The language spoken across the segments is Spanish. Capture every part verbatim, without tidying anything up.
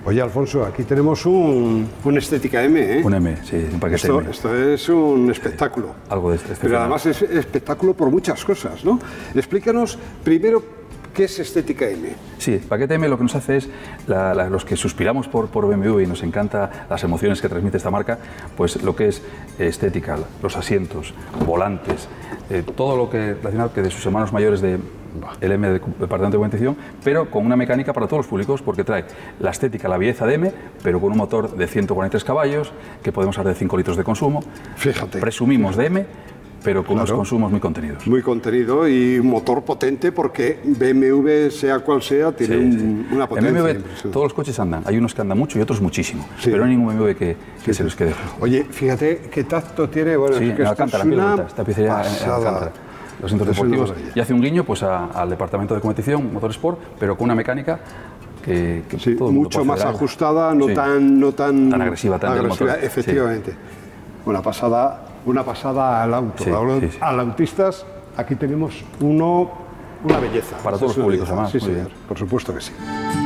Oye, Alfonso, aquí tenemos un, un Estética M, ¿eh? Un M, sí, un paquete esto, M. Esto es un espectáculo. Sí, algo de este. Pero además es espectáculo por muchas cosas, ¿no? Explícanos primero qué es Estética M. Sí, paquete M lo que nos hace es, la, la, los que suspiramos por, por B M W y nos encanta las emociones que transmite esta marca, pues lo que es estética, los asientos, volantes, eh, todo lo que relacionado que de sus hermanos mayores de el M del departamento de competición, pero con una mecánica para todos los públicos, porque trae la estética, la belleza de M, pero con un motor de ciento cuarenta y tres caballos, que podemos hablar de cinco litros de consumo. Fíjate. Presumimos de M, pero con Claro. unos consumos muy contenidos. Muy contenido y motor potente, porque B M W, sea cual sea, tiene Sí, un, sí. una potencia. En B M W impresionante. todos los coches andan, hay unos que andan mucho y otros muchísimo, Sí. pero no hay ningún B M W que, que Sí, se los quede. Oye, fíjate qué tacto tiene. Bueno, Sí, es que en esto Alcántara, es piel una bonita, esta pizzería en pasada. Alcántara. Los centros Es una deportivos, maravilla. y hace un guiño pues, a- al departamento de competición, Motorsport, pero con una mecánica que, que Sí, todo el mundo mucho puede más acceder a ella. ajustada, no Sí. tan, no tan, Tan agresiva, tan del agresiva, motor. efectivamente. Una pasada, una pasada al auto. Sí, Al, sí, sí. al autistas, aquí tenemos uno, una belleza. Para todos Es los una públicos, belleza. además, Sí, muy señor, bien. por supuesto que sí.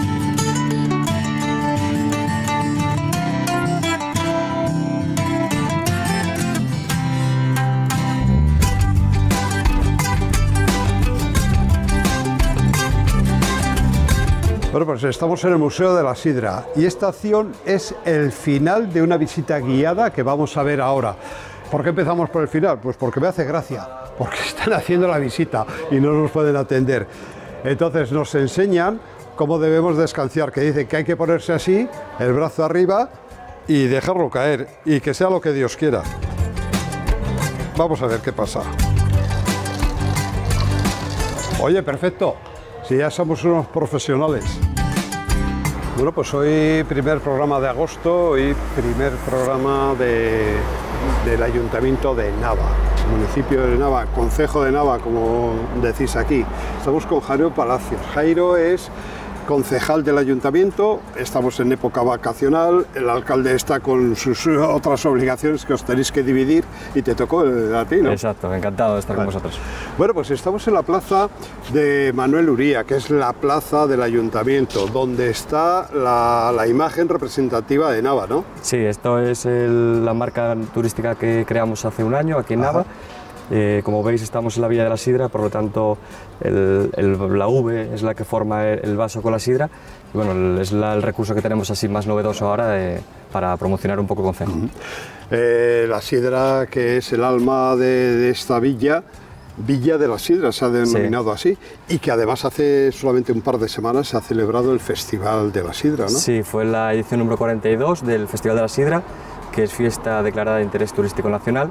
Bueno, pues estamos en el Museo de la Sidra y esta acción es el final de una visita guiada que vamos a ver ahora. ¿Por qué empezamos por el final? Pues porque me hace gracia, porque están haciendo la visita y no nos pueden atender. Entonces nos enseñan cómo debemos descansar, que dicen que hay que ponerse así, el brazo arriba y dejarlo caer y que sea lo que Dios quiera. Vamos a ver qué pasa. Oye, perfecto. Si ya somos unos profesionales. Bueno, pues hoy primer programa de agosto, hoy primer programa de, del Ayuntamiento de Nava, municipio de Nava, concejo de Nava, como decís aquí. Estamos con Jairo Palacios. Jairo es concejal del ayuntamiento, estamos en época vacacional, el alcalde está con sus otras obligaciones que os tenéis que dividir y te tocó el a ti, ¿no? Exacto, encantado de estar Vale. con vosotros. Bueno, pues estamos en la plaza de Manuel Uría, que es la plaza del ayuntamiento, donde está la, la imagen representativa de Nava, ¿no? Sí, esto es el- la marca turística que creamos hace un año aquí en Ajá. Nava. Eh, como veis, estamos en la Villa de la Sidra, por lo tanto el- el- la V es la que forma el, el vaso con la sidra. Y bueno, el- es la- el recurso que tenemos así más novedoso ahora eh, para promocionar un poco el concejo. Eh, la sidra, que es el alma de, de esta villa, Villa de la Sidra, se ha denominado así, y que además hace solamente un par de semanas se ha celebrado el Festival de la Sidra, ¿no? Sí, fue la edición número cuarenta y dos del Festival de la Sidra, que es fiesta declarada de interés turístico nacional.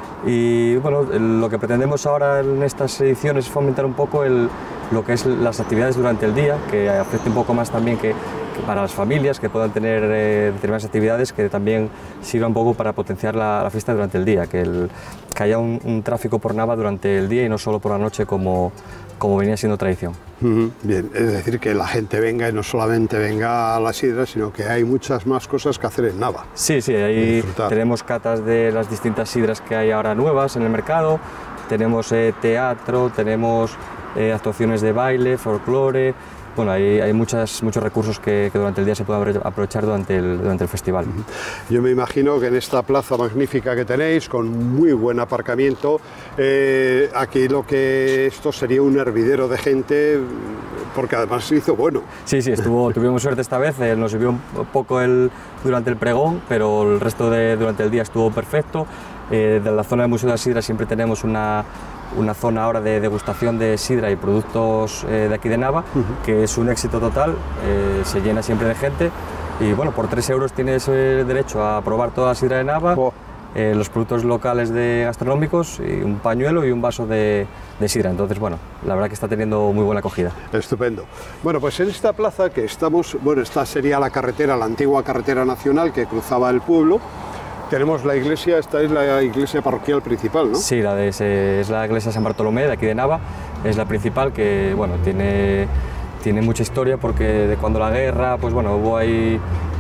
Y bueno, el- lo que pretendemos ahora en estas ediciones es fomentar un poco el, lo que es las actividades durante el día, que afecte un poco más también que, que para las familias, que puedan tener eh, determinadas actividades que también sirvan un poco para potenciar la, la fiesta durante el día, que, el, que haya un, un tráfico por Nava durante el día y no solo por la noche como, como venía siendo tradición. Ujú, bien, es decir, que la gente venga y no solamente venga a la sidra, sino que hay muchas más cosas que hacer en Nava. Sí, sí, ahí Disfrutar. tenemos catas de las distintas sidras que hay ahora nuevas en el mercado, tenemos eh, teatro, tenemos eh, actuaciones de baile, folclore, bueno, hay, hay muchas, muchos recursos que, que durante el día se pueden apro- aprovechar durante el, durante el festival. Yo me imagino que en esta plaza magnífica que tenéis, con muy buen aparcamiento, eh, aquí lo que esto sería un hervidero de gente, porque además se hizo bueno. Sí, sí, estuvo, tuvimos suerte esta vez, eh, nos subió un poco el, durante el pregón, pero el resto de, durante el día estuvo perfecto. Eh, de la zona del Museo de la Sidra siempre tenemos una, una zona ahora de degustación de sidra y productos eh, de aquí de Nava, que es un éxito total, eh, se llena siempre de gente y bueno, por tres euros tienes eh, derecho a probar toda la sidra de Nava, Oh. eh, los productos locales de gastronómicos y un pañuelo y un vaso de, de sidra. Entonces, bueno, la verdad que está teniendo muy buena acogida. Estupendo. Bueno, pues en esta plaza que estamos, bueno, esta sería la carretera, la antigua carretera nacional que cruzaba el pueblo. Tenemos la iglesia, esta es la iglesia parroquial principal, ¿no? Sí, la de, ese- es la iglesia San Bartolomé de aquí de Nava, es la principal que bueno, tiene, tiene mucha historia porque de cuando la guerra, pues bueno, hubo ahí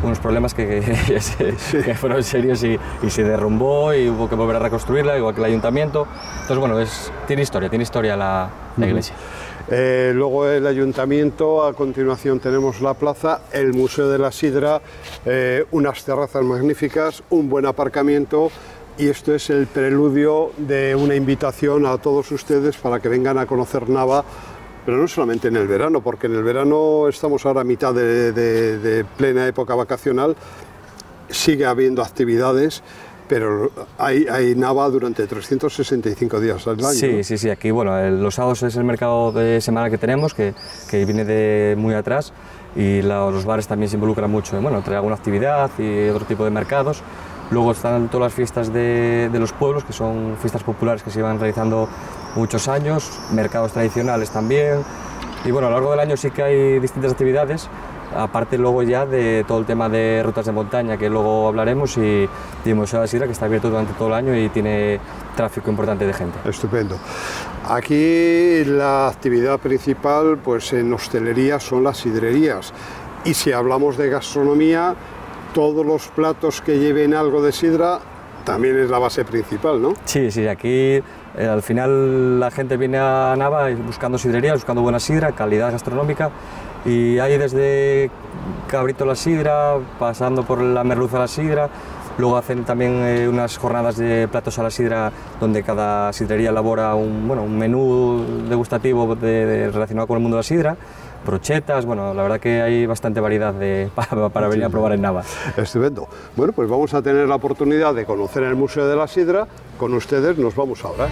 unos problemas que, que, sí. que fueron serios y, y se derrumbó y hubo que volver a reconstruirla, igual que el ayuntamiento. Entonces, bueno, es, tiene historia, tiene historia la, la iglesia. Eh, luego el ayuntamiento, a continuación tenemos la plaza, el Museo de la Sidra, eh, unas terrazas magníficas, un buen aparcamiento, y esto es el preludio de una invitación a todos ustedes para que vengan a conocer Nava, pero no solamente en el verano, porque en el verano estamos ahora a mitad de, de, de plena época vacacional, sigue habiendo actividades, pero hay, hay Nava durante trescientos sesenta y cinco días al año. Sí, ¿no? sí, sí, aquí bueno, el, los sábados es el mercado de semana que tenemos, que, que viene de muy atrás, y la, los bares también se involucran mucho en bueno, traer alguna actividad y otro tipo de mercados. Luego están todas las fiestas de, de los pueblos, que son fiestas populares que se llevan realizando muchos años, mercados tradicionales también, y bueno, a lo largo del año sí que hay distintas actividades, aparte luego ya de todo el tema de rutas de montaña, que luego hablaremos, y, y el Museo de la Sidra, que está abierto durante todo el año y tiene tráfico importante de gente. Estupendo. Aquí la actividad principal, pues en hostelería, son las sidrerías, y si hablamos de gastronomía, todos los platos que lleven algo de sidra también es la base principal, ¿no? Sí, sí, aquí eh, al final la gente viene a Nava buscando sidrerías, buscando buena sidra, calidad gastronómica, y hay desde cabrito a la sidra, pasando por la merluza a la sidra. Luego hacen también eh, unas jornadas de platos a la sidra, donde cada sidrería elabora un, bueno, un menú degustativo de, de, relacionado con el mundo de la sidra, brochetas, bueno, la verdad que hay bastante variedad de, para, para venir a probar en Nava. Estupendo. Bueno, pues vamos a tener la oportunidad de conocer el Museo de la Sidra. Con ustedes nos vamos ahora.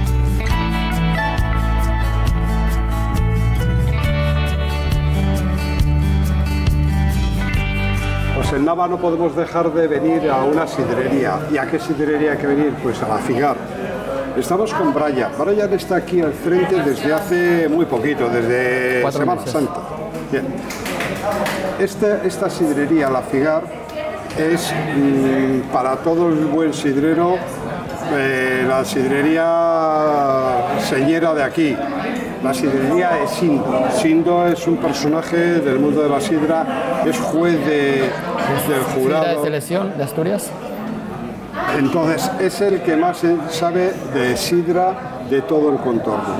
Pues en Nava no podemos dejar de venir a una sidrería. ¿Y a qué sidrería hay que venir? Pues a la Figar. Estamos con Brian. Brian está aquí al frente desde hace muy poquito, desde Cuatro Semana meses. Santa. Bien. Este, esta sidrería, la Figar, es mmm, para todo el buen sidrero, eh, la sidrería señera de aquí. La sidrería es Sindo. Sindo es un personaje del mundo de la sidra, es juez de, del Sidra de jurado. selección de Asturias. Entonces es el que más sabe de sidra de todo el contorno.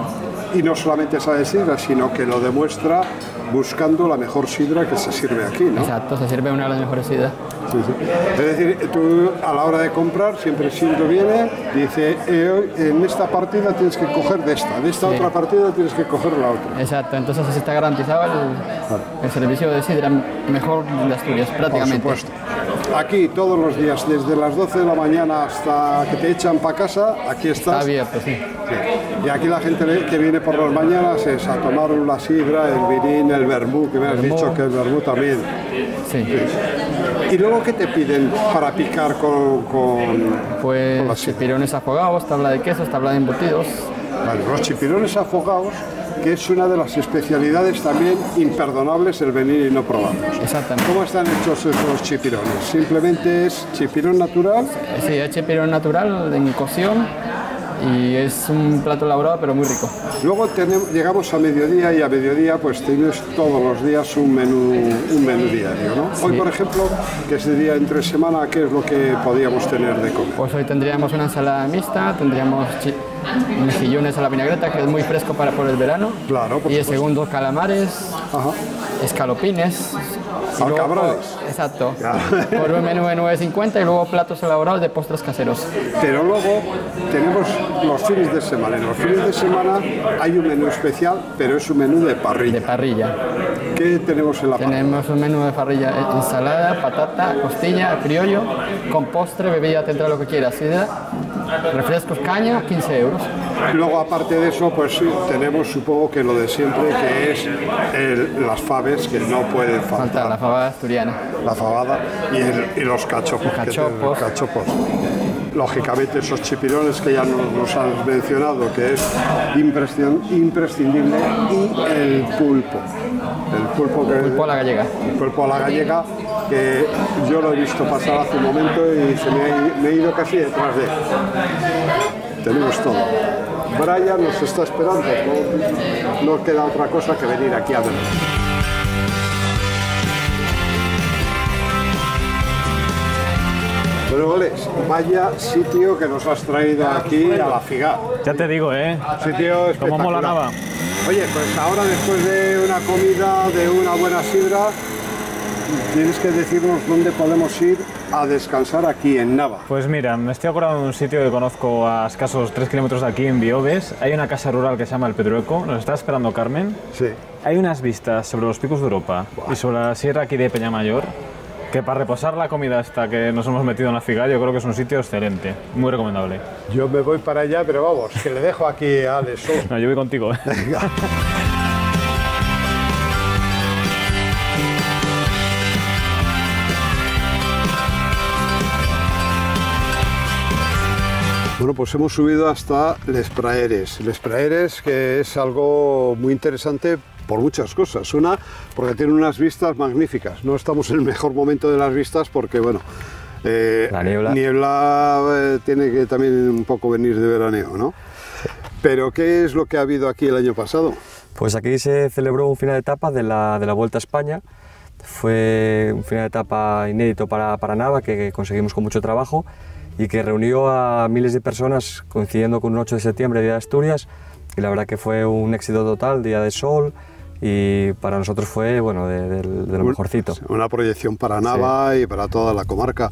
Y no solamente sabe de sidra, sino que lo demuestra buscando la mejor sidra que se sirve aquí, ¿no? Exacto, se sirve una de las mejores sidras. Sí, sí. Es decir, tú a la hora de comprar siempre Sindo viene y dice, eh, en esta partida tienes que coger de esta, de esta Sí. otra partida tienes que coger la otra. Exacto, entonces así está garantizado el, el servicio de sidra mejor de Asturias, prácticamente. Por supuesto. Aquí todos los días, desde las doce de la mañana hasta que te echan para casa, aquí estás. Está abierto, sí. Sí. Y aquí la gente que viene por las mañanas es a tomar la sidra, el virín, el vermú, que me has Vermú. dicho que el vermú también. Sí. ¿Y luego qué te piden para picar con, con, con la Pues sidra? chipirones afogados, tabla de quesos, tabla de embutidos. Vale, los chipirones afogados, que es una de las especialidades también imperdonables el venir y no probarlos. Exactamente. ¿Cómo están hechos esos chipirones? ¿Simplemente es chipirón natural? Sí, es chipirón natural en cocción y es un plato elaborado pero muy rico. Luego tenemos, llegamos a mediodía y a mediodía pues tienes todos los días un menú, un menú diario, ¿no? Hoy, por ejemplo, que es de día entre semana, ¿qué es lo que podíamos tener de comer? Pues hoy tendríamos una ensalada mixta, tendríamos chi- mejillones a la vinagreta, que es muy fresco para por el verano. Claro, por Y el supuesto. segundo, calamares, Ajá. escalopines. Y luego, Alcabrales. exacto. Ya. Por un menú de nueve cincuenta y luego platos elaborados de postres caseros. Pero luego tenemos los fines de semana. En los fines de semana hay un menú especial, pero es un menú de parrilla. De parrilla. ¿Qué tenemos en la parrilla? Tenemos un menú de parrilla, eh, ensalada, patata, costilla, criollo, con postre, bebida, tendrá lo que quieras. Sidra, refrescos, caña, quince euros. Luego, aparte de eso, pues sí, tenemos, supongo que lo de siempre, que es el- las faves, que no pueden Falta faltar. la fabada asturiana. La fabada y, el- y los cachopos. que Cachopos. tenemos, cachopos. Lógicamente, esos chipirones que ya nos, nos has mencionado, que es imprescin- imprescindible, y el pulpo. El pulpo, que, Pulpo a la gallega. el pulpo a la gallega, que yo lo he visto pasar hace un momento y se me, he- me he ido casi detrás de él. Tenemos todo. Brian nos está esperando, no, no queda otra cosa que venir aquí a ver. Bueno, Alex, vaya sitio que nos has traído aquí a la Figa. Ya te digo, ¿eh? Sitio espectacular. Como mola Nava. Oye, pues ahora después de una comida, de una buena sidra, tienes que decirnos dónde podemos ir a descansar aquí en Nava. Pues mira, me estoy acordando de un sitio que conozco a escasos tres kilómetros de aquí, en Biobes. Hay una casa rural que se llama El Pedrueco. Nos está esperando Carmen. Sí. Hay unas vistas sobre los picos de Europa Buah. y sobre la sierra aquí de Peñamayor, que para reposar la comida esta que nos hemos metido en la Figa, yo creo que es un sitio excelente, muy recomendable. Yo me voy para allá, pero vamos, que le dejo aquí a Alex. No, yo voy contigo. Venga. Bueno, pues hemos subido hasta Les Praeres. Les Praeres, que es algo muy interesante por muchas cosas. Una, porque tiene unas vistas magníficas. No estamos en el mejor momento de las vistas porque, bueno, eh, la niebla, niebla eh, tiene que también un poco venir de veraneo, ¿no? Sí. Pero, ¿qué es lo que ha habido aquí el año pasado? Pues aquí se celebró un final de etapa de la, de la Vuelta a España. Fue un final de etapa inédito para, para Nava, que conseguimos con mucho trabajo, y que reunió a miles de personas coincidiendo con un ocho de septiembre, Día de Asturias, y la verdad que fue un éxito total, día de sol, y para nosotros fue, bueno, de, de, de lo mejorcito. Una proyección para Nava, sí, y para toda la comarca.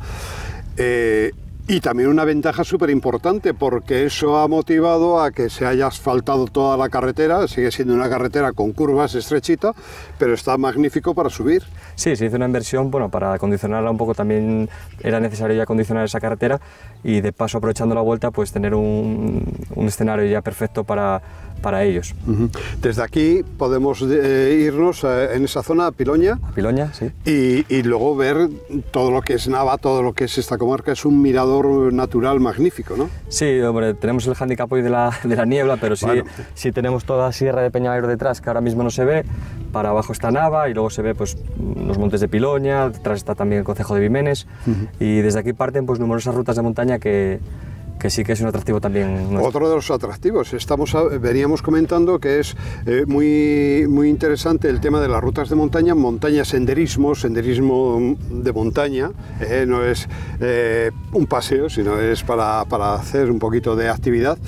Eh, y también una ventaja súper importante, porque eso ha motivado a que se haya asfaltado toda la carretera. Sigue siendo una carretera con curvas, estrechita, pero está magnífico para subir. Sí, se hizo una inversión, bueno, para acondicionarla un poco. También era necesario ya acondicionar esa carretera y de paso, aprovechando la vuelta, pues tener un, un escenario ya perfecto para, para ellos. Uh-huh. Desde aquí podemos eh, irnos a, en esa zona a Piloña. A Piloña, sí. Y, y luego ver todo lo que es Nava, todo lo que es esta comarca. Es un mirador natural magnífico, ¿no? Sí, hombre, tenemos el hándicap hoy de la, de la niebla, pero sí, bueno, sí tenemos toda la sierra de Peñamayor detrás, que ahora mismo no se ve. Para abajo está Nava y luego se ve pues los montes de Piloña, detrás está también el concejo de Vimenes, uh-huh. y desde aquí parten pues numerosas rutas de montaña que, que sí que es un atractivo también nuestro. Otro de los atractivos, estamos a, veníamos comentando que es eh, muy, muy interesante el tema de las rutas de montaña, montaña senderismo, senderismo de montaña, eh, no es eh, un paseo, sino es para, para hacer un poquito de actividad.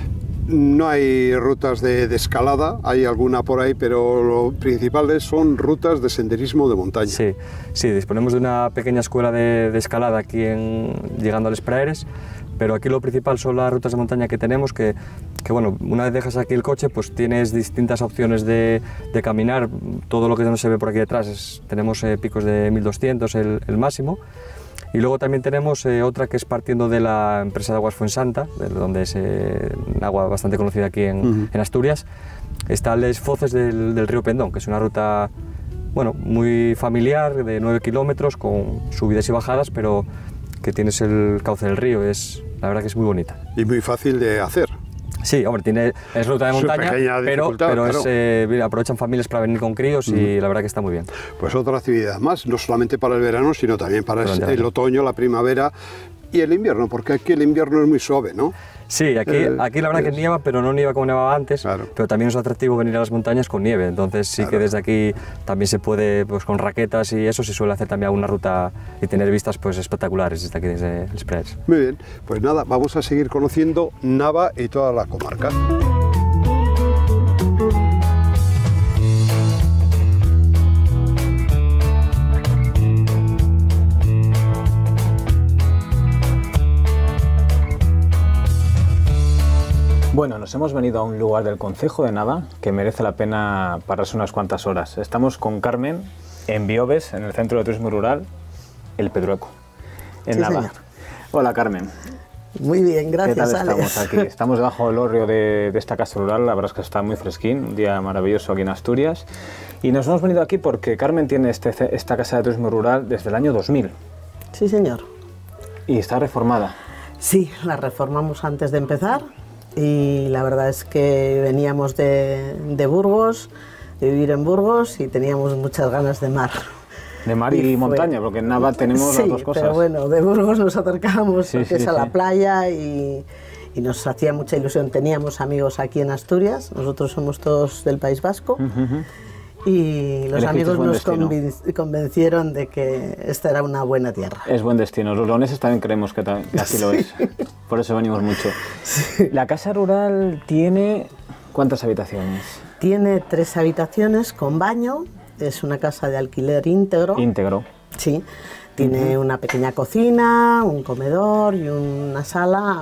No hay rutas de, de escalada, hay alguna por ahí, pero lo principal son rutas de senderismo de montaña. Sí, sí, disponemos de una pequeña escuela de, de escalada aquí en, llegando a Les Praeres, pero aquí lo principal son las rutas de montaña que tenemos, que, que bueno, una vez dejas aquí el coche, pues tienes distintas opciones de, de caminar. Todo lo que no se ve por aquí detrás, es, tenemos eh, picos de mil doscientos el, el máximo. Y luego también tenemos eh, otra que es partiendo de la empresa de aguas Fuensanta, de donde es eh, agua bastante conocida aquí en, uh-huh. en Asturias. Está Les Foces del, del río Pendón, que es una ruta, bueno, muy familiar, de nueve kilómetros, con subidas y bajadas, pero que tienes el cauce del río. Es, la verdad que es muy bonita. Y muy fácil de hacer. Sí, hombre, tiene, es ruta de montaña, pero, pero claro. es, eh, aprovechan familias para venir con críos, uh-huh. y la verdad que está muy bien. Pues otra actividad más, no solamente para el verano, sino también para el, el otoño, la primavera y el invierno, porque aquí el invierno es muy suave, ¿no? Sí, aquí, eh, aquí la verdad es... que nieva, pero no nieva como nevaba antes, claro. Pero también es atractivo venir a las montañas con nieve, entonces sí, claro, que desde aquí también se puede, pues con raquetas y eso, se suele hacer también alguna ruta y tener vistas pues espectaculares desde aquí, desde Les Praeres. Muy bien, pues nada, vamos a seguir conociendo Nava y toda la comarca. Bueno, nos hemos venido a un lugar del concejo de Nava que merece la pena pararse unas cuantas horas. Estamos con Carmen en Biobes, en el Centro de Turismo Rural, El Pedrueco, en sí, Nava. Señor. Hola, Carmen. Muy bien, gracias, ¿Qué tal Alex? estamos aquí? Estamos debajo del hórreo de, de esta casa rural, la verdad es que está muy fresquín, un día maravilloso aquí en Asturias. Y nos hemos venido aquí porque Carmen tiene este, esta casa de turismo rural desde el año dos mil. Sí, señor. ¿Y está reformada? Sí, la reformamos antes de empezar. Y la verdad es que veníamos de, de Burgos, de vivir en Burgos, y teníamos muchas ganas de mar. De mar y, y montaña, porque en Nava tenemos sí, las dos cosas. Pero bueno, de Burgos nos acercábamos, sí, porque sí, es a sí. la playa y, y nos hacía mucha ilusión. Teníamos amigos aquí en Asturias, nosotros somos todos del País Vasco. Uh-huh. y los Elegisteis amigos buen nos destino. conven- convencieron de que esta era una buena tierra. Es buen destino. Los leoneses también creemos que, ta- que así lo es. Por eso venimos mucho. La casa rural tiene... ¿Cuántas habitaciones? Tiene tres habitaciones con baño, es una casa de alquiler íntegro. Íntegro. Sí, tiene una pequeña cocina, un comedor y una sala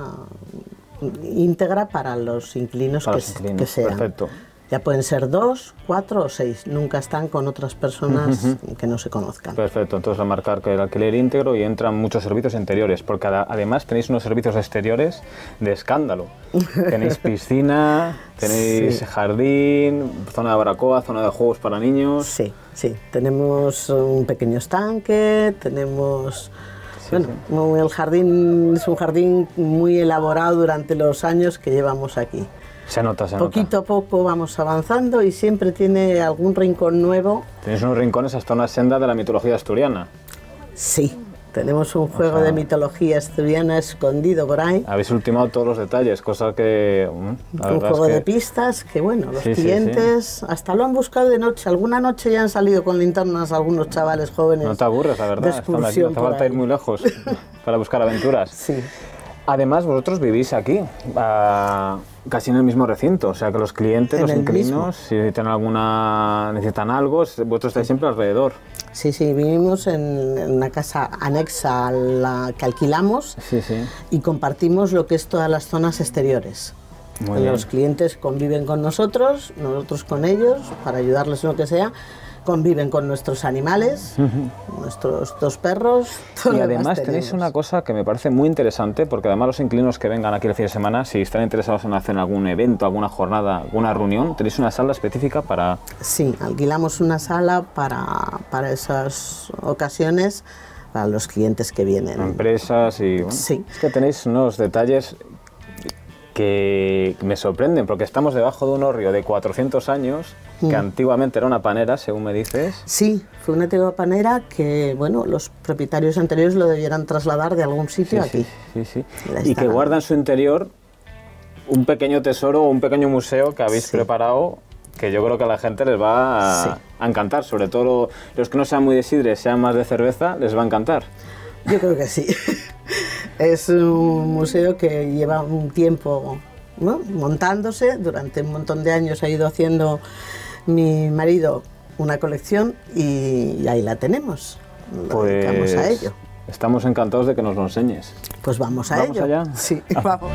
íntegra para los inquilinos, Para que, los s- inquilinos, que sean. perfecto. Ya pueden ser dos, cuatro o seis, nunca están con otras personas que no se conozcan. Perfecto, entonces a marcar que el alquiler íntegro y entran muchos servicios interiores, porque ada- además tenéis unos servicios exteriores de escándalo. Tenéis piscina, tenéis Sí. jardín, zona de baracoa, zona de juegos para niños. Sí, sí, tenemos un pequeño estanque, tenemos... bueno, muy- el jardín es un jardín muy elaborado durante los años que llevamos aquí. Se nota, se Poquito a poco vamos avanzando y siempre tiene algún rincón nuevo. nota. Tenéis unos rincones hasta una senda de la mitología asturiana. Sí, tenemos un juego de mitología asturiana escondido por ahí. Habéis ultimado todos los detalles, cosa que... mm, la Un verdad juego es que de pistas que, bueno, los Sí, sí, clientes hasta lo han buscado de noche. Alguna noche ya han salido con linternas algunos chavales jóvenes. no te aburres, la de verdad. Estando aquí, no excursión hace por falta ir ahí. muy lejos para buscar aventuras. Sí. Además, vosotros vivís aquí, ah, casi en el mismo recinto, o sea que los clientes, En los el inquilinos, si tienen alguna, necesitan algo, vosotros estáis siempre alrededor. Sí, sí, vivimos en, en una casa anexa a la que alquilamos Sí, sí. y compartimos lo que es todas las zonas exteriores. Muy bien. Los clientes conviven con nosotros, nosotros con ellos, para ayudarles en lo que sea. Conviven con nuestros animales, nuestros dos perros. todo Y lo demás además tenéis tenemos. una cosa que me parece muy interesante, porque además los inquilinos que vengan aquí el fin de semana, si están interesados en hacer algún evento, alguna jornada, alguna reunión, tenéis una sala específica para... Sí, alquilamos una sala para, para esas ocasiones, para los clientes que vienen. empresas y... bueno, Sí. Es que tenéis unos detalles que me sorprenden, porque estamos debajo de un hórreo de cuatrocientos años, que Mm. antiguamente era una panera, según me dices. Sí, fue una antigua panera que, bueno, los propietarios anteriores lo debieran trasladar de algún sitio Sí, aquí. sí, sí, sí. La Y que instalan. guarda en su interior un pequeño tesoro, un pequeño museo que habéis Sí. preparado, que yo creo que a la gente les va a, Sí. a encantar, sobre todo lo- los que no sean muy de sidre, sean más de cerveza, les va a encantar. Yo creo que sí. Es un museo que lleva un tiempo, ¿no?, montándose. Durante un montón de años ha ido haciendo mi marido una colección y, y ahí la tenemos. Nos dedicamos a ello. Estamos encantados de que nos lo enseñes. Pues vamos a ¿Vamos ello. allá? Sí, vamos.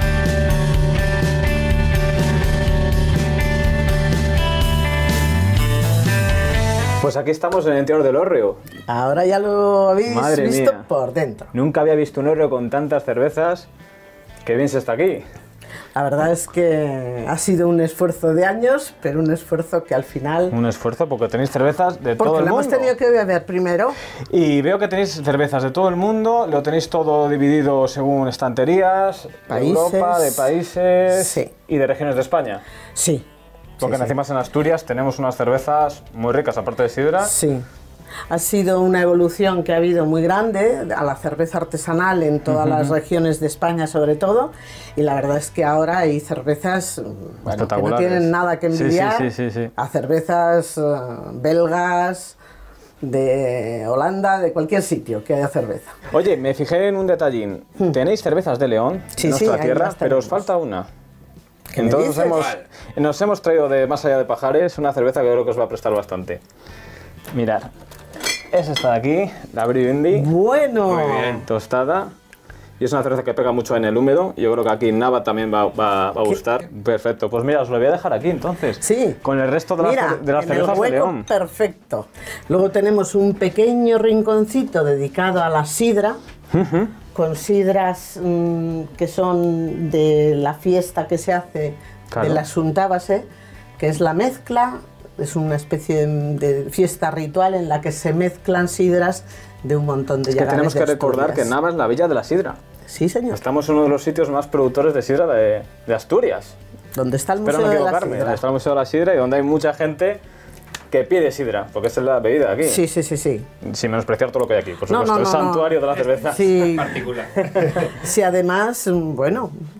Pues aquí estamos en el interior del hórreo. Ahora ya lo habéis Madre visto mía. por dentro. Nunca había visto un hórreo con tantas cervezas. Qué bien se está aquí. La verdad es que ha sido un esfuerzo de años, pero un esfuerzo que al final... Un esfuerzo porque tenéis cervezas de todo Porque el lo mundo. hemos tenido que beber primero. Y veo que tenéis cervezas de todo el mundo, lo tenéis todo dividido según estanterías, de Países. Europa, de países Sí. y de regiones de España. Sí. Porque sí, sí. encima en Asturias tenemos unas cervezas muy ricas, aparte de sidra. Sí. Ha sido una evolución que ha habido muy grande a la cerveza artesanal en todas las regiones de España, sobre todo. Y la verdad es que ahora hay cervezas, bueno, que no Espectaculares. tienen nada que Sí, sí, envidiar sí, sí, sí. a cervezas eh, belgas, de Holanda, de cualquier sitio que haya cerveza. Oye, me fijé en un detallín. Tenéis cervezas de León, Hmm. Sí, en sí, nuestra ahí tierra, las pero os tenemos. falta una. ¿Qué me Entonces dices? hemos, nos hemos traído de más allá de Pajares una cerveza que creo que os va a prestar bastante. Mirad, es esta de aquí, la Brewindy. Bueno, Tostada. Y es una cerveza que pega mucho en el húmedo. Yo creo que aquí en Nava también va, va- va a gustar. Perfecto. Pues mira, os lo voy a dejar aquí entonces. sí. Con el resto de las, Mira, de las en el cervezas de hueco León. perfecto. Luego tenemos un pequeño rinconcito dedicado a la sidra, con sidras mm, que son de la fiesta que se hace Claro. de la Suntábase, que es la mezcla, es una especie de, de fiesta ritual en la que se mezclan sidras de un montón de Es que llagares tenemos de que recordar que Asturias. Nava es la villa de la sidra. Sí, señor. Estamos en uno de los sitios más productores de sidra de, de Asturias. Donde está el Espero Museo no de la equivocarme. Sidra. Donde está el Museo de la Sidra y donde hay mucha gente que pide sidra, porque esa es la bebida de aquí. Sí, sí, sí, sí. Sin menospreciar todo lo que hay aquí, por No, supuesto. no, el no, no. santuario de la cerveza. Sí, Particular. sí, además, mm, bueno,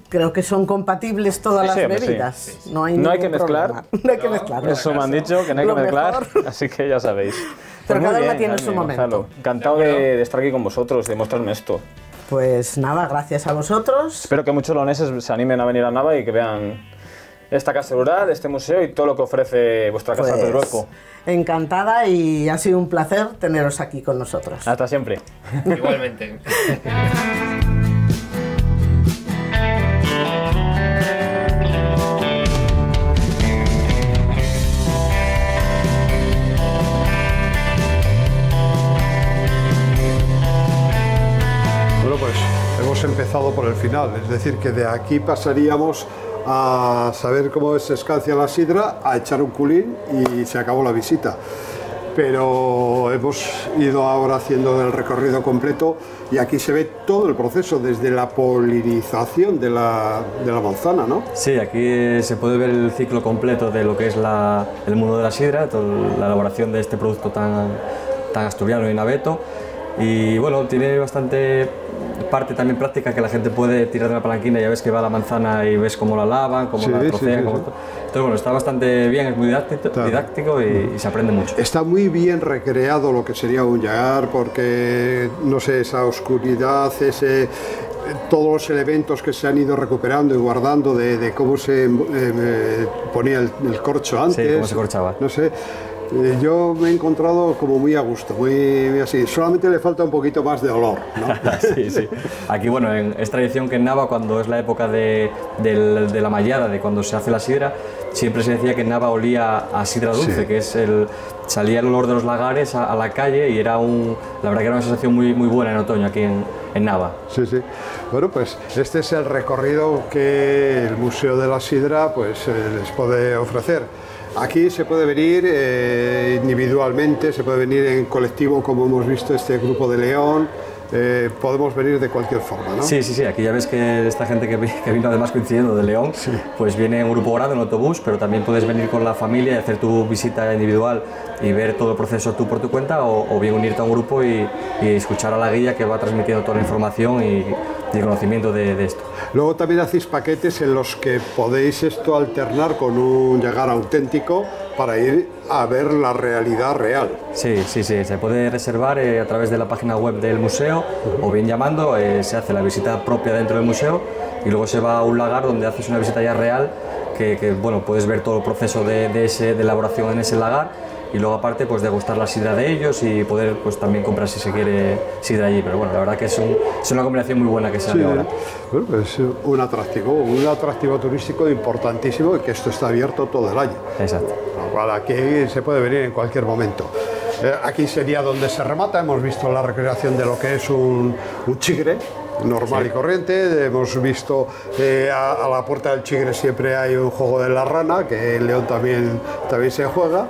creo que son compatibles todas Sí, las sí, hombre, sí. bebidas. Sí, sí. No hay, No hay que ningún mezclar. problema. No hay que mezclar. Eso me han dicho, que no hay que Lo mezclar, mejor. así que ya sabéis. Pero Pues muy cada una bien, tiene Carmen, su momento. Gonzalo. Encantado de, de estar aquí con vosotros, de mostrarme esto. Pues nada, gracias a vosotros. Espero que muchos leoneses se animen a venir a Nava y que vean esta casa rural, este museo y todo lo que ofrece vuestra casa Pues, del Pedrueco. encantada y ha sido un placer teneros aquí con nosotros. Hasta siempre. Igualmente. Bueno, pues hemos empezado por el final, es decir, que de aquí pasaríamos a saber cómo se escancia la sidra, a echar un culín y se acabó la visita. Pero hemos ido ahora haciendo el recorrido completo y aquí se ve todo el proceso, desde la polinización de la, de la manzana, ¿no? Sí, aquí se puede ver el ciclo completo de lo que es la, el mundo de la sidra, toda la elaboración de este producto tan, tan asturiano y naveto. Y bueno, tiene bastante parte también práctica, que la gente puede tirar de la palanquina y ya ves que va la manzana y ves cómo la lavan, cómo Sí, la sí, trocean. sí, cómo sí. to- Entonces bueno, está bastante bien, es muy didáctico, Claro. didáctico y, y se aprende mucho. Está muy bien recreado lo que sería un llagar, porque, no sé, esa oscuridad, ese, todos los elementos que se han ido recuperando y guardando de, de cómo se eh, eh, ponía el, el corcho antes. cómo se corchaba. No sé. Eh, Yo me he encontrado como muy a gusto, muy, muy así. Solamente le falta un poquito más de olor, ¿no? Sí, sí. Aquí, bueno, en- es tradición que en Nava, cuando es la época de, del- de la mallada, de cuando se hace la sidra, siempre se decía que en Nava olía a sidra dulce, Sí. que es el, salía el olor de los lagares a, a la calle y era un, la verdad que era una sensación muy, muy buena en otoño aquí en, en Nava. Sí, sí. Bueno, pues este es el recorrido que el Museo de la Sidra pues, eh, les puede ofrecer. Aquí se puede venir eh, individualmente, se puede venir en colectivo, como hemos visto este grupo de León. Eh, podemos venir de cualquier forma, ¿no? Sí, sí, sí, aquí ya ves que esta gente que, vi- que vino además coincidiendo de León, pues viene en grupo grande, en autobús, pero también puedes venir con la familia y hacer tu visita individual y ver todo el proceso tú por tu cuenta, o, o bien unirte a un grupo y, y escuchar a la guía que va transmitiendo toda la información y, y el conocimiento de, de esto. Luego también hacéis paquetes en los que podéis esto alternar con un llagar auténtico para ir a ver la realidad real. Sí, sí, sí, se puede reservar eh, a través de la página web del museo o bien llamando, eh, se hace la visita propia dentro del museo y luego se va a un lagar donde haces una visita ya real, que, que, bueno, puedes ver todo el proceso de, de, ese, de elaboración en ese lagar y luego aparte pues degustar la sidra de ellos y poder pues también comprar si se quiere sidra allí, pero bueno, la verdad que es, un, es una combinación muy buena que se hace ahora. Bueno, pues un atractivo, un atractivo turístico importantísimo y que esto está abierto todo el año. Exacto. Lo cual aquí se puede venir en cualquier momento. Eh, aquí sería donde se remata, hemos visto la recreación de lo que es un, un chigre normal y corriente, hemos visto eh, a, a la puerta del chigre siempre hay un juego de la rana, que en León también, también se juega.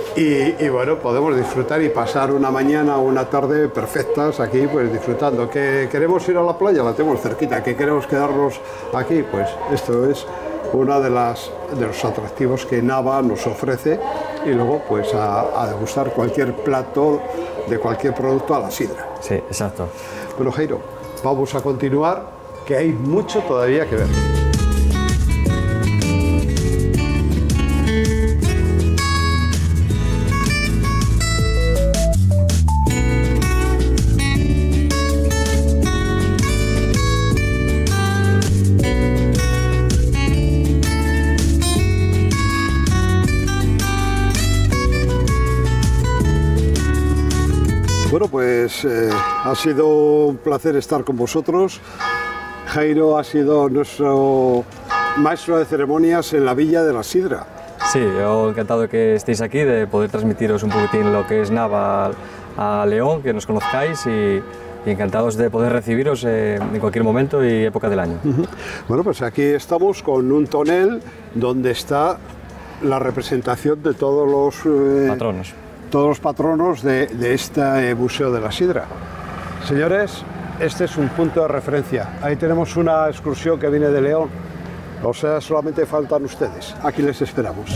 Y, y bueno, podemos disfrutar y pasar una mañana o una tarde perfectas aquí, pues disfrutando. ¿Que queremos ir a la playa? La tenemos cerquita. ¿Que queremos quedarnos aquí? Pues esto es uno de, las, de los atractivos que Nava nos ofrece, y luego pues a, a degustar cualquier plato de cualquier producto a la sidra. Sí, exacto. Bueno, Jairo, vamos a continuar, que hay mucho todavía que ver. Bueno, pues eh, ha sido un placer estar con vosotros. Jairo ha sido nuestro maestro de ceremonias en la Villa de la Sidra. Sí, yo encantado de que estéis aquí, de poder transmitiros un poquitín lo que es Nava a León, que nos conozcáis y, y encantados de poder recibiros eh, en cualquier momento y época del año. Uh-huh. Bueno, pues aquí estamos con un tonel donde está la representación de todos los eh, patronos. todos los patronos de, de este Museo de la Sidra. Señores, este es un punto de referencia. Ahí tenemos una excursión que viene de León. O sea, solamente faltan ustedes. Aquí les esperamos.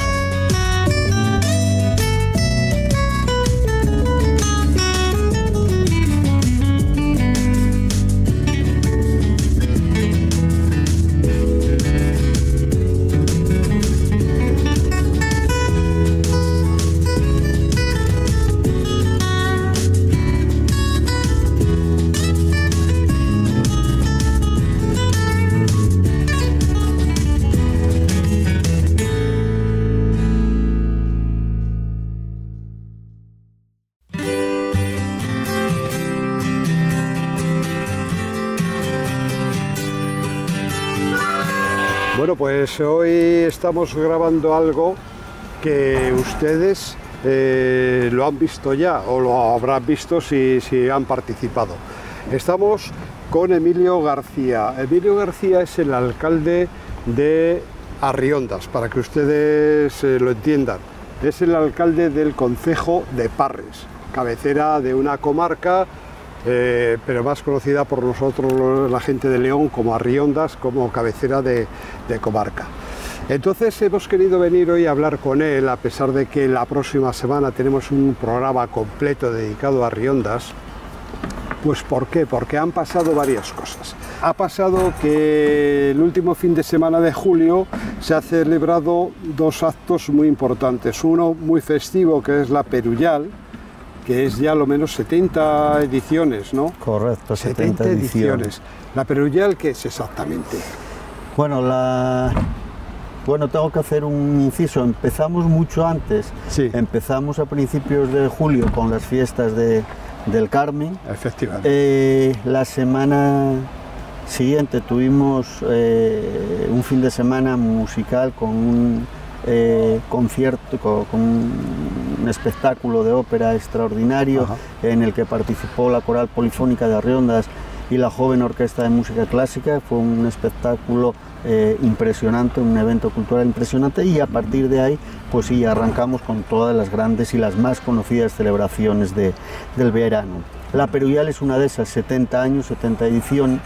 Bueno, pues hoy estamos grabando algo que ustedes eh, lo han visto ya o lo habrán visto si, si han participado. Estamos con Emilio García. Emilio García es el alcalde de Arriondas, para que ustedes eh, lo entiendan. Es el alcalde del concejo de Parres, cabecera de una comarca, eh, pero más conocida por nosotros, la gente de León, como Arriondas, como cabecera de, de comarca. Entonces hemos querido venir hoy a hablar con él, a pesar de que la próxima semana tenemos un programa completo dedicado a Arriondas. Pues ¿por qué? Porque han pasado varias cosas. Ha pasado que el último fin de semana de julio se han celebrado dos actos muy importantes. Uno muy festivo, que es la Perullal, que es ya lo menos setenta ediciones, ¿no? Correcto, setenta, setenta ediciones. ediciones. ¿La Perullal qué es exactamente? Bueno, la... Bueno, tengo que hacer un inciso. Empezamos mucho antes. Sí. Empezamos a principios de julio con las fiestas de, del Carmen. Efectivamente. Eh, la semana siguiente tuvimos eh, un fin de semana musical con un eh, concierto, con, con un espectáculo de ópera extraordinario. Ajá. En el que participó la Coral Polifónica de Arriondas y la Joven Orquesta de Música Clásica. Fue un espectáculo eh, impresionante, un evento cultural impresionante, y a partir de ahí pues sí, arrancamos con todas las grandes y las más conocidas celebraciones de, del verano. La Perullal es una de esas, setenta años, setenta ediciones,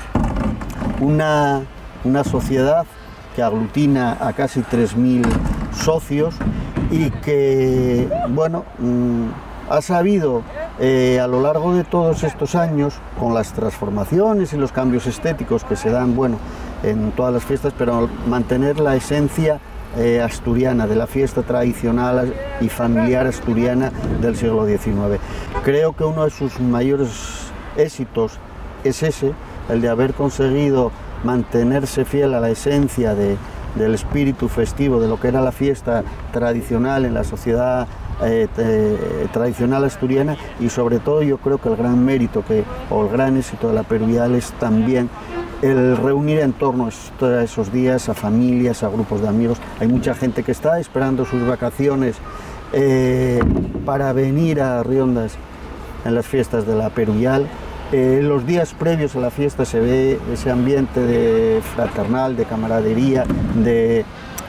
una, una sociedad que aglutina a casi tres mil socios y que, bueno, mmm, ha sabido eh, a lo largo de todos estos años, con las transformaciones y los cambios estéticos que se dan, bueno, en todas las fiestas, pero mantener la esencia eh, asturiana, de la fiesta tradicional y familiar asturiana del siglo diecinueve. Creo que uno de sus mayores éxitos es ese, el de haber conseguido mantenerse fiel a la esencia de, del espíritu festivo, de lo que era la fiesta tradicional en la sociedad Eh, eh, tradicional asturiana, y sobre todo yo creo que el gran mérito que, o el gran éxito de la Perullal es también el reunir en torno a esos días a familias, a grupos de amigos. Hay mucha gente que está esperando sus vacaciones eh, para venir a Arriondas en las fiestas de la Perullal. Eh, los días previos a la fiesta se ve ese ambiente de fraternal, de camaradería, de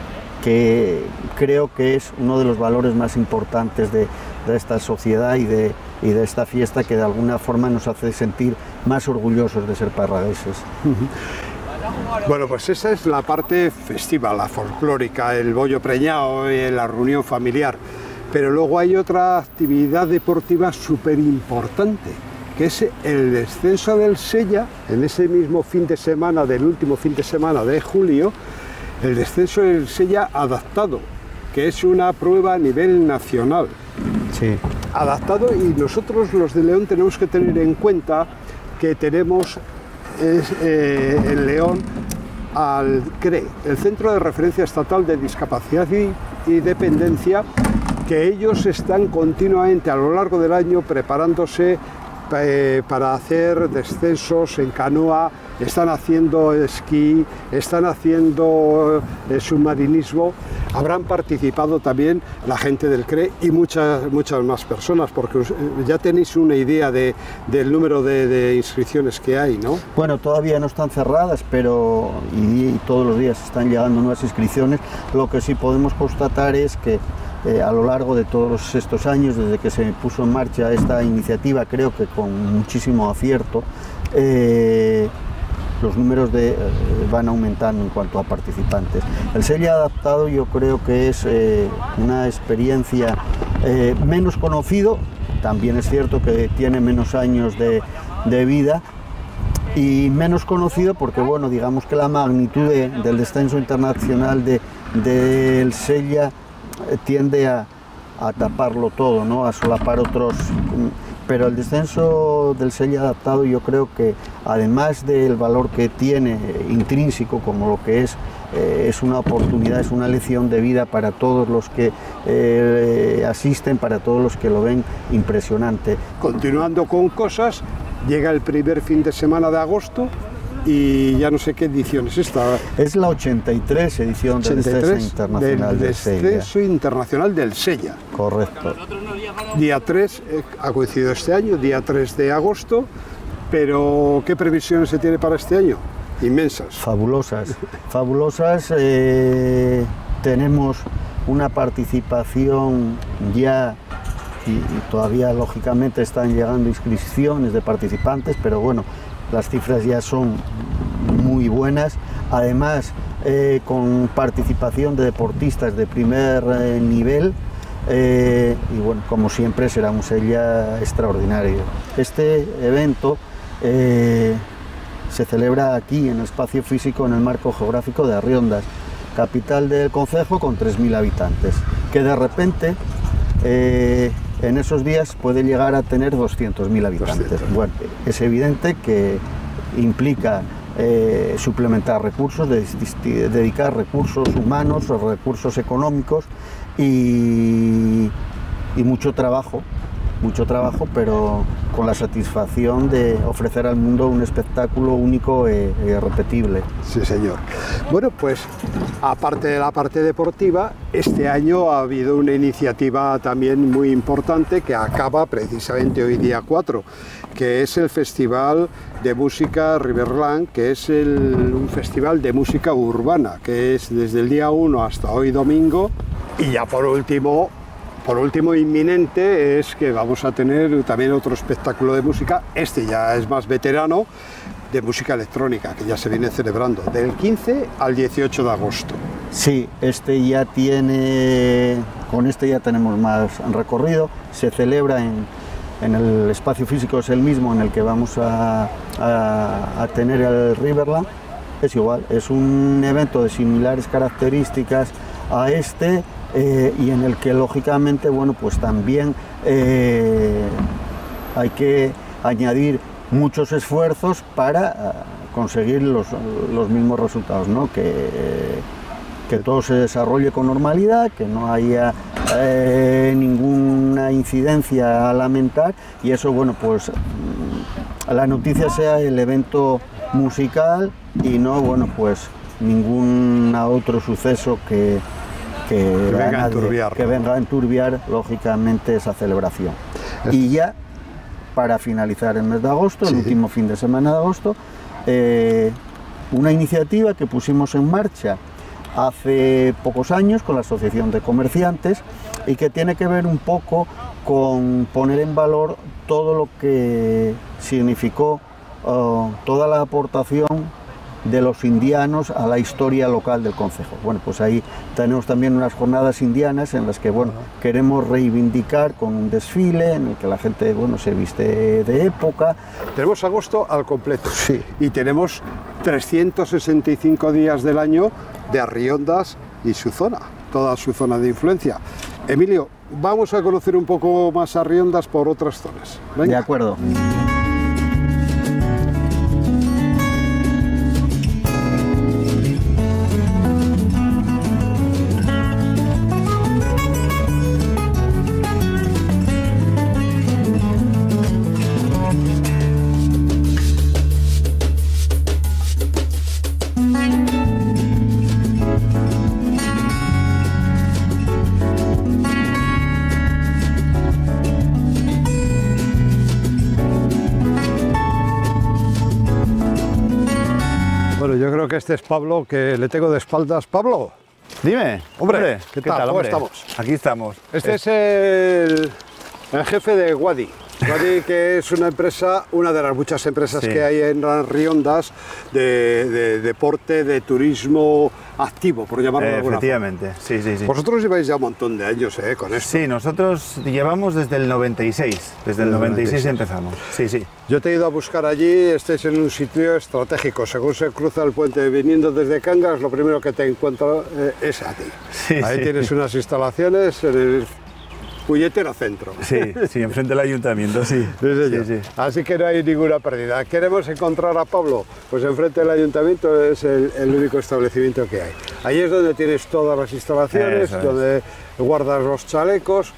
que creo que es uno de los valores más importantes de, de esta sociedad y de, y de esta fiesta, que de alguna forma nos hace sentir más orgullosos de ser parragueses. Uh-huh. Bueno, pues esa es la parte festiva, la folclórica, el bollo preñado y la reunión familiar. Pero luego hay otra actividad deportiva súper importante, que es el descenso del Sella, en ese mismo fin de semana, del último fin de semana de julio, el descenso del Sella adaptado, que es una prueba a nivel nacional. Sí. Adaptado, y nosotros los de León tenemos que tener en cuenta que tenemos es, eh, en León al C R E, el Centro de Referencia Estatal de Discapacidad y, y Dependencia, que ellos están continuamente a lo largo del año preparándose eh, para hacer descensos en canoa. Están haciendo esquí, están haciendo eh, submarinismo. Habrán participado también la gente del C R E y muchas, muchas más personas, porque os, ya tenéis una idea de, del número de, de inscripciones que hay, ¿no? Bueno, todavía no están cerradas, pero y, y todos los días están llegando nuevas inscripciones. Lo que sí podemos constatar es que eh, a lo largo de todos estos años, desde que se puso en marcha esta iniciativa, creo que con muchísimo acierto, eh, los números de, eh, van aumentando en cuanto a participantes. El Sella adaptado yo creo que es eh, una experiencia eh, menos conocido, también es cierto que tiene menos años de, de vida, y menos conocido porque, bueno, digamos que la magnitud de, del descenso internacional de, del Sella eh, tiende a, a taparlo todo, ¿no? A solapar otros. Pero el descenso del Sella adaptado yo creo que, además del valor que tiene intrínseco, como lo que es, eh, es una oportunidad, es una lección de vida para todos los que eh, asisten, para todos los que lo ven, impresionante. Continuando con cosas, llega el primer fin de semana de agosto, y ya no sé qué edición es esta. Es la ochenta y tres edición del Descenso Internacional del Sella. Descenso Internacional del Sella. Correcto. Día tres, eh, ha coincidido este año, día tres de agosto, pero ¿qué previsiones se tiene para este año? Inmensas. Fabulosas, fabulosas. Eh, tenemos una participación ya, y, y todavía lógicamente están llegando inscripciones de participantes, pero bueno, las cifras ya son muy buenas. Además, eh, con participación de deportistas de primer eh, nivel, eh, y bueno, como siempre será un Sella extraordinario. Este evento eh, se celebra aquí en el espacio físico en el marco geográfico de Arriondas, capital del concejo con tres mil habitantes, que de repente eh, en esos días puede llegar a tener doscientos mil habitantes. doscientos. Bueno, es evidente que implica eh, suplementar recursos, de, de, dedicar recursos humanos, recursos económicos y, y mucho trabajo, mucho trabajo, pero con la satisfacción de ofrecer al mundo un espectáculo único e irrepetible. Sí, señor. Bueno, pues aparte de la parte deportiva, este año ha habido una iniciativa también muy importante que acaba precisamente hoy día cuatro, que es el Festival de Música Riverland, que es el, un festival de música urbana, que es desde el día uno hasta hoy domingo. Y ya por último, Por último, inminente, es que vamos a tener también otro espectáculo de música, este ya es más veterano, de música electrónica, que ya se viene celebrando, del quince al dieciocho de agosto. Sí, este ya tiene, con este ya tenemos más recorrido, se celebra en, en el espacio físico, es el mismo en el que vamos a, a, a tener el Riverland, es igual, es un evento de similares características a este, Eh, y en el que lógicamente, bueno, pues también eh, hay que añadir muchos esfuerzos para uh, conseguir los, los mismos resultados, ¿no? Que, que todo se desarrolle con normalidad, que no haya eh, ninguna incidencia a lamentar, y eso, bueno, pues la noticia sea el evento musical y no, bueno, pues ningún otro suceso que Que, que, venga nadie, a enturbiar, que ¿no? venga a enturbiar lógicamente esa celebración. Y ya para finalizar el mes de agosto, sí, el último fin de semana de agosto, eh, una iniciativa que pusimos en marcha hace pocos años con la Asociación de Comerciantes y que tiene que ver un poco con poner en valor todo lo que significó uh, toda la aportación de los indianos a la historia local del concejo. Bueno, pues ahí tenemos también unas jornadas indianas en las que, bueno, queremos reivindicar con un desfile en el que la gente, bueno, se viste de época. Tenemos agosto al completo, sí, y tenemos trescientos sesenta y cinco días del año de Arriondas y su zona, toda su zona de influencia. Emilio, vamos a conocer un poco más Arriondas por otras zonas. Venga. De acuerdo. Bueno, yo creo que este es Pablo, que le tengo de espaldas. Pablo. Dime, hombre, hombre ¿qué, ¿qué tal? tal? ¿Cómo Hombre? estamos? Aquí estamos. Este es, es el, el jefe de Wadi. Wadi, que es una empresa, una de las muchas empresas sí. que hay en las Arriondas de, de deporte, de turismo activo, por llamarlo de alguna forma. Efectivamente, sí, sí, sí. Vosotros lleváis ya un montón de años ¿eh? con esto. Sí, nosotros llevamos desde el noventa y seis, desde el noventa y seis empezamos. Sí, sí. Yo te he ido a buscar allí, estáis en un sitio estratégico, según se cruza el puente viniendo desde Cangas, lo primero que te encuentro eh, es a ti. Sí, Ahí sí. tienes unas instalaciones en el puñetero centro. Sí, sí, enfrente del ayuntamiento, sí. Sí, sí, sí. Así que no hay ninguna pérdida. ¿Queremos encontrar a Pablo? Pues enfrente del ayuntamiento es el, el único establecimiento que hay. Ahí es donde tienes todas las instalaciones, donde guardas los chalecos.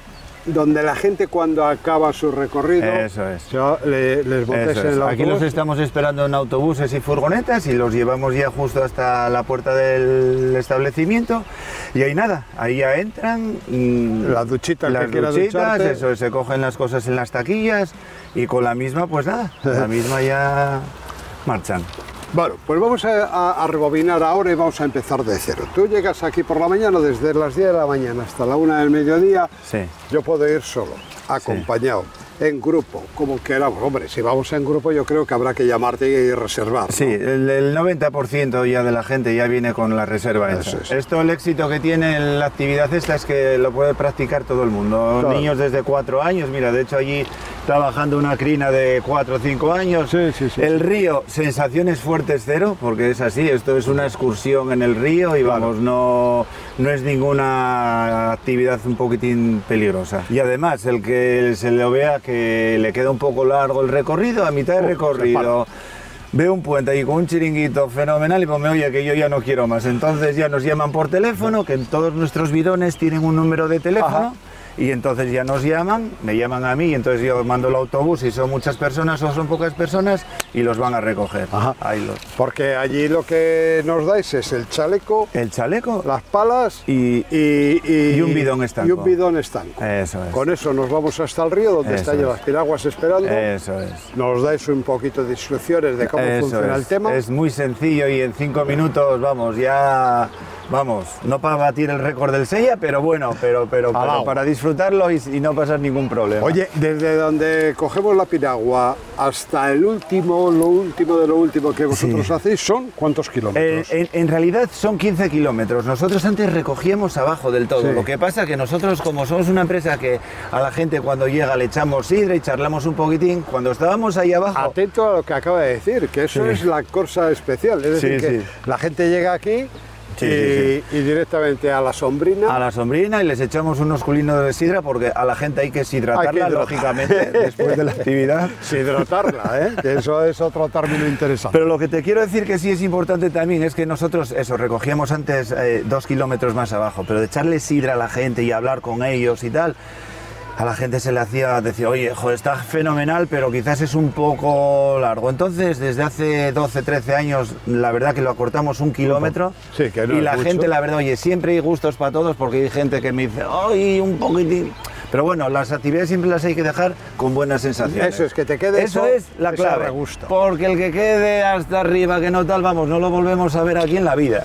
donde la gente cuando acaba su recorrido, Eso es. ya le- les montéis Eso en es. el Aquí los autobús. estamos esperando en autobuses y furgonetas y los llevamos ya justo hasta la puerta del establecimiento y ahí nada, ahí ya entran, mm, La duchita, el que las quiera duchitas, ducharte. eso, se cogen las cosas en las taquillas y con la misma pues nada, la misma ya marchan. Bueno, pues vamos a, a- a rebobinar ahora y vamos a empezar de cero. Tú llegas aquí por la mañana, desde las diez de la mañana hasta la una del mediodía. Sí. Yo puedo ir solo, acompañado, en grupo, como queramos. Hombre, si vamos en grupo yo creo que habrá que llamarte y reservar, ¿no? Sí, el, el noventa por ciento ya de la gente ya viene con la reserva Eso esa. es. Esto, el éxito que tiene la actividad esta es que lo puede practicar todo el mundo. Claro. Niños desde cuatro años, mira, de hecho allí trabajando una crina de cuatro o cinco años. Sí, sí, sí, El sí. río, sensaciones fuertes cero, porque es así, esto es una excursión en el río y vamos, no, no es ninguna actividad un poquitín peligrosa. Y además, el que se lo vea que le queda un poco largo el recorrido, a mitad del Uh, recorrido veo un puente ahí con un chiringuito fenomenal y pues me oye que yo ya no quiero más. Entonces ya nos llaman por teléfono, que en todos nuestros bidones tienen un número de teléfono. Ajá. Y entonces ya nos llaman, me llaman a mí, y entonces yo mando el autobús y son muchas personas o son pocas personas y los van a recoger. Ajá. Ahí los... Porque allí lo que nos dais es el chaleco, El chaleco las palas y, y, y- y un bidón estanco. Y un bidón estanco. Eso es. Con eso nos vamos hasta el río, donde Eso están ya es. las piraguas esperando. Eso es. Nos dais un poquito de instrucciones de cómo Eso funciona es. el tema. Es muy sencillo y en cinco minutos, vamos, ya... Vamos, no para batir el récord del Sella, pero bueno, pero, pero, pero Alao. para disfrutarlo y, y no pasar ningún problema. Oye, desde donde cogemos la piragua hasta el último, lo último de lo último que vosotros Sí. hacéis, ¿son cuántos Eh, kilómetros? en, en realidad son quince kilómetros. Nosotros antes recogíamos abajo del todo. Sí. Lo que pasa que nosotros, como somos una empresa que a la gente cuando llega le echamos sidra y charlamos un poquitín, cuando estábamos ahí abajo... Atento a lo que acaba de decir, que eso Sí. es la corsa especial. Es decir, Sí, que sí. la gente llega aquí Sí, y, sí, y directamente a la sombrina. A la sombrina y les echamos unos culinos de sidra porque a la gente hay que deshidratarla, Hay que hidratar. lógicamente, después de la actividad. Deshidratarla, ¿eh? Que eso es otro término interesante. Pero lo que te quiero decir que sí es importante también es que nosotros, eso, recogíamos antes eh, dos kilómetros más abajo, pero de echarle sidra a la gente y hablar con ellos y tal, a la gente se le hacía decir, oye, joder, está fenomenal, pero quizás es un poco largo. Entonces, desde hace doce, trece años, la verdad que lo acortamos un kilómetro. Sí, que no y es la mucho. gente, la verdad, oye, siempre hay gustos para todos, porque hay gente que me dice, ay, un poquitín. Pero bueno, las actividades siempre las hay que dejar con buenas sensaciones. Eso es, que te quede Eso eso, es la ese clave. regusto. Porque el que quede hasta arriba, que no tal, vamos, no lo volvemos a ver aquí en la vida.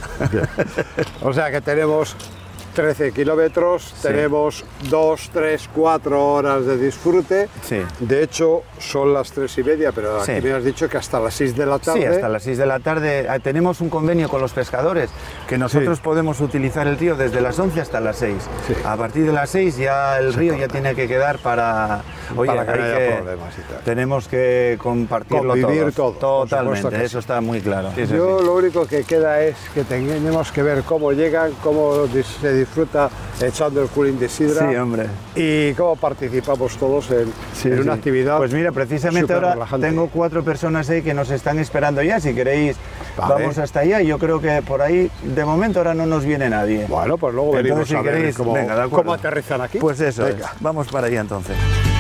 O sea que tenemos trece kilómetros, tenemos dos, tres, cuatro horas de disfrute. Sí. De hecho, son las tres y media, pero Sí. aquí me has dicho que hasta las seis de la tarde. Sí, hasta las seis de la tarde. Ah, tenemos un convenio con los pescadores que nosotros Sí. podemos utilizar el río desde las once hasta las seis. Sí. A partir de las seis ya el río ya tiene que quedar para... Oye, Para que hay no haya que- problemas y tal. tenemos que compartirlo Convivir todos. todos, por Totalmente, supuesto que eso sí. está muy claro. Sí, sí, Yo sí. lo único que queda es que tenemos que ver cómo llegan, cómo dis- se disfruta echando el culín de sidra Sí, hombre. y cómo participamos todos en, Sí, en una sí. actividad. Pues mira, precisamente súper ahora relajante. tengo cuatro personas ahí que nos están esperando ya. Si queréis, Vale. vamos hasta allá. Yo creo que por ahí, de momento, ahora no nos viene nadie. Bueno, pues luego venimos Entonces, si a ver queréis, cómo, venga, de acuerdo. cómo aterrizan aquí. Pues eso Venga. es. Vamos para allá entonces.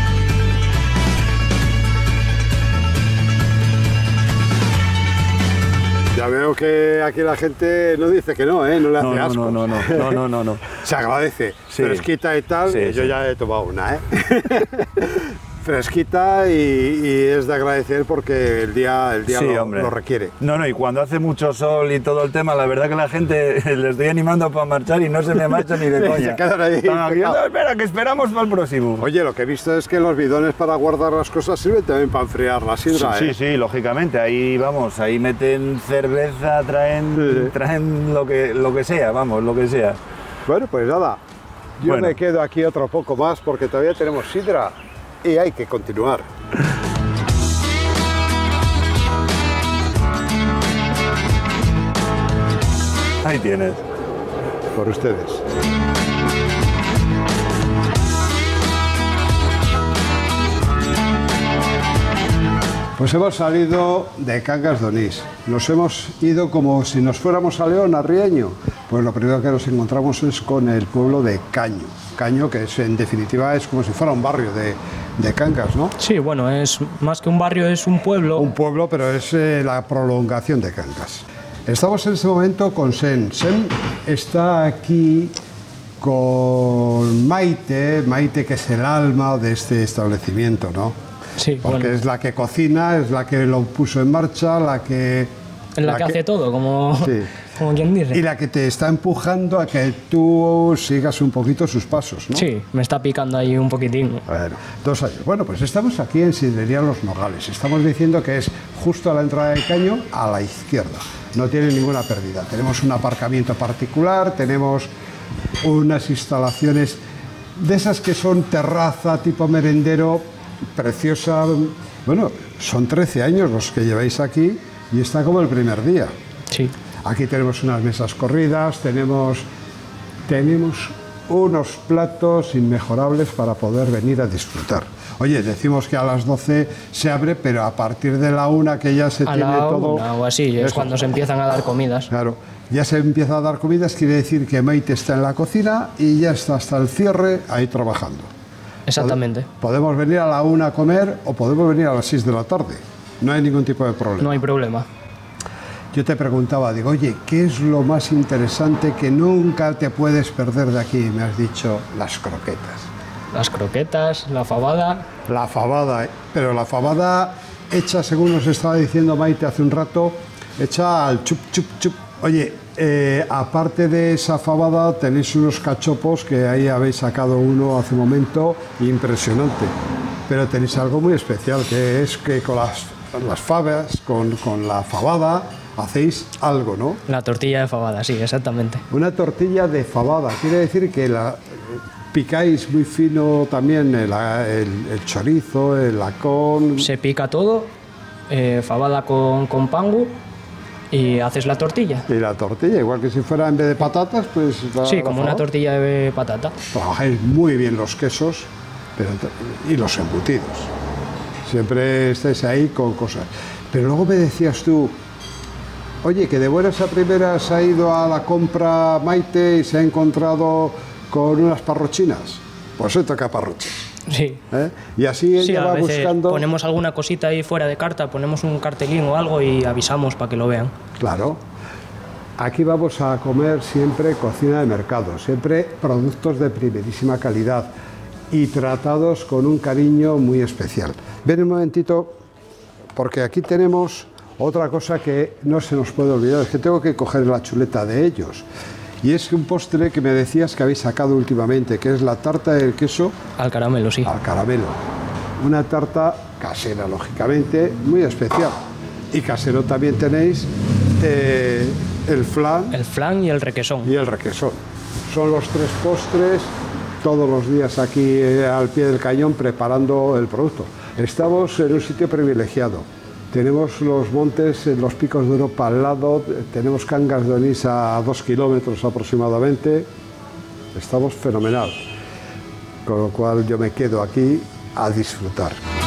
Ya veo que aquí la gente no dice que no, ¿eh? No le hace No, no, asco. no, no, no, no, no, no, no. Se agradece. Sí. Fresquita y tal. Sí, y yo sí. ya he tomado una, ¿eh? Fresquita y, y es de agradecer porque el día, el día Sí, lo, hombre. lo requiere. No, no, y cuando hace mucho sol y todo el tema, la verdad que la gente les estoy animando para marchar y no se me marcha ni de Sí, coña. se quedan ahí Están aquí, pegados. "No, espera, que esperamos para el próximo". Oye, lo que he visto es que los bidones para guardar las cosas sirven también para enfriar la sidra, Sí, ¿eh? sí, lógicamente, ahí vamos, ahí meten cerveza, traen, Sí. traen lo que, lo que sea, vamos, lo que sea. Bueno, pues nada, yo Bueno. me quedo aquí otro poco más porque todavía tenemos sidra y hay que continuar. Ahí tienes. Por ustedes. Pues hemos salido de Cangas de Onís. Nos hemos ido como si nos fuéramos a León, a Riaño, pues lo primero que nos encontramos es con el pueblo de Caño. Caño, que es, en definitiva es como si fuera un barrio de, de Cangas, ¿no? Sí, bueno, es más que un barrio, es un pueblo. Un pueblo, pero es eh, la prolongación de Cangas. Estamos en este momento con Sen. Sen está aquí con Maite, Maite que es el alma de este establecimiento, ¿no? Sí, porque bueno. es la que cocina, es la que lo puso en marcha, la que... Es la, la que, que hace todo, como, sí. como quien dice. Y la que te está empujando a que tú sigas un poquito sus pasos, ¿no? Sí, me está picando ahí un poquitín. Bueno, dos años. Bueno, pues estamos aquí en Sidrería Los Nogales. Estamos diciendo que es justo a la entrada de Caño, a la izquierda. No tiene ninguna pérdida. Tenemos un aparcamiento particular, tenemos unas instalaciones de esas que son terraza tipo merendero, preciosa. Bueno, son trece años los que lleváis aquí y está como el primer día. Sí. Aquí tenemos unas mesas corridas, tenemos, tenemos unos platos inmejorables para poder venir a disfrutar. Oye, decimos que a las doce se abre, pero a partir de la una que ya se a tiene la todo... Una o así, es eso. Cuando se empiezan a dar comidas. Claro, ya se empieza a dar comidas, quiere decir que Maite está en la cocina y ya está hasta el cierre ahí trabajando. Exactamente. Podemos venir a la una a comer o podemos venir a las seis de la tarde. No hay ningún tipo de problema. No hay problema. Yo te preguntaba, digo, oye, ¿qué es lo más interesante que nunca te puedes perder de aquí? Me has dicho, las croquetas. Las croquetas, la fabada. La fabada, pero la fabada hecha, según nos estaba diciendo Maite hace un rato, hecha al chup, chup, chup. Oye, eh, aparte de esa fabada, tenéis unos cachopos que ahí habéis sacado uno hace un momento, impresionante. Pero tenéis algo muy especial, que es que con las, las fabas, con, con la fabada, hacéis algo, ¿no? La tortilla de fabada, sí, exactamente. Una tortilla de fabada, quiere decir que la picáis muy fino también el, el, el chorizo, el lacón... Se pica todo, eh, fabada con, con pangu y haces la tortilla. Y la tortilla, igual que si fuera en vez de patatas, pues... La, sí, la como fabada. Una tortilla de patata. Trabajáis muy bien los quesos pero, y los embutidos. Siempre estáis ahí con cosas. Pero luego me decías tú, oye, que de buenas a primeras ha ido a la compra Maite y se ha encontrado con unas parrochinas. Pues hoy toca parrochas. Sí. ¿Eh? Y así ella sí, a va veces buscando... ponemos alguna cosita ahí fuera de carta, ponemos un cartelín o algo y avisamos para que lo vean. Claro. Aquí vamos a comer siempre cocina de mercado, siempre productos de primerísima calidad y tratados con un cariño muy especial. Ven un momentito, porque aquí tenemos otra cosa que no se nos puede olvidar, es que tengo que coger la chuleta de ellos. Y es un postre que me decías que habéis sacado últimamente, que es la tarta del queso... Al caramelo, sí. Al caramelo. Una tarta casera, lógicamente, muy especial. Y casero también tenéis eh, el flan... El flan y el requesón. Y el requesón. Son los tres postres, todos los días aquí eh, al pie del cañón preparando el producto. Estamos en un sitio privilegiado. Tenemos los montes, los picos de Europa al lado, tenemos Cangas de Onís a dos kilómetros aproximadamente. Estamos fenomenal. Con lo cual yo me quedo aquí a disfrutar.